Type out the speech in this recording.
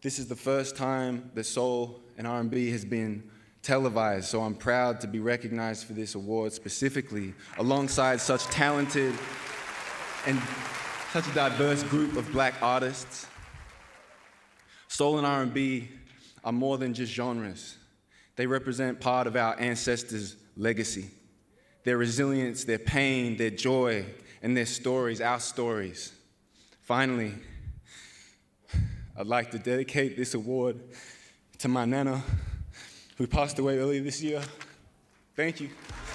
This is the first time that soul and R&B has been televised, so I'm proud to be recognized for this award specifically, alongside such talented and such a diverse group of Black artists. Soul and R&B are more than just genres. They represent part of our ancestors' legacy. Their resilience, their pain, their joy, and their stories, our stories. Finally, I'd like to dedicate this award to my Nana, who passed away earlier this year. Thank you.